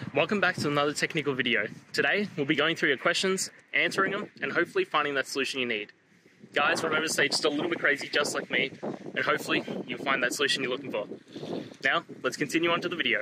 Welcome back to another technical video. Today, we'll be going through your questions, answering them, and hopefully finding that solution you need. Guys, remember to stay just a little bit crazy just like me, and hopefully you'll find that solution you're looking for. Now, let's continue on to the video.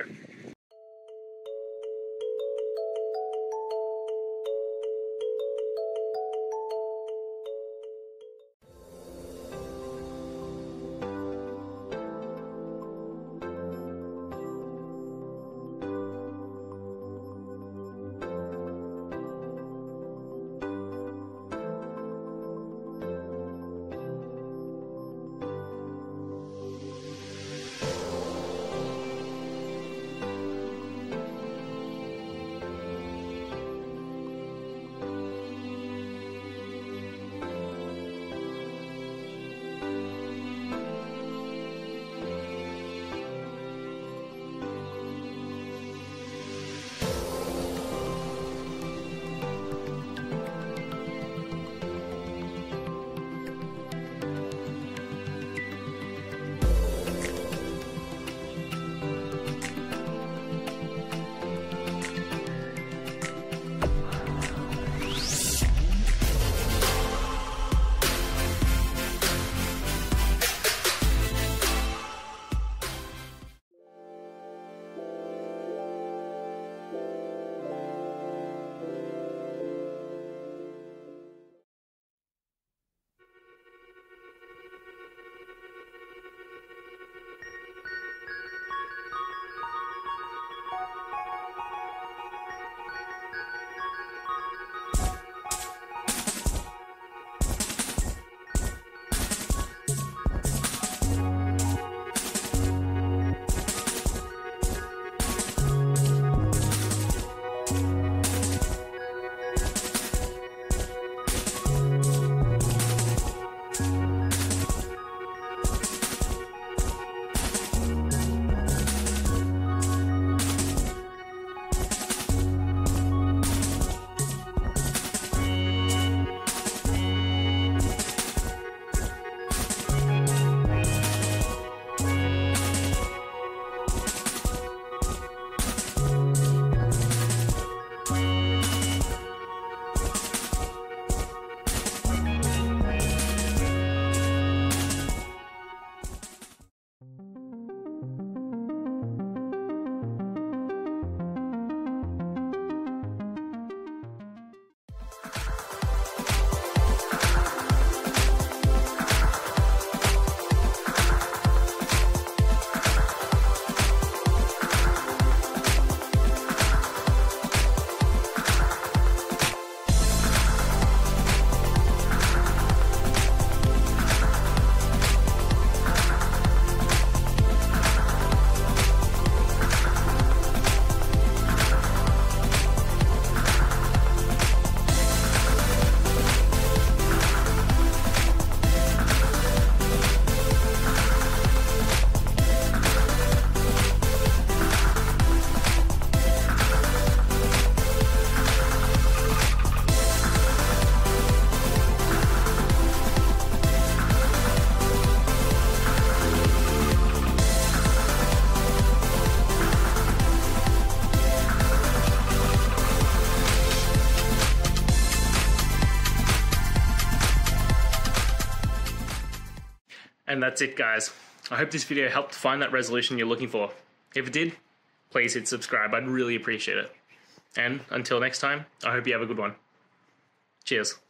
And that's it, guys. I hope this video helped find that resolution you're looking for. If it did, please hit subscribe. I'd really appreciate it. And until next time, I hope you have a good one. Cheers.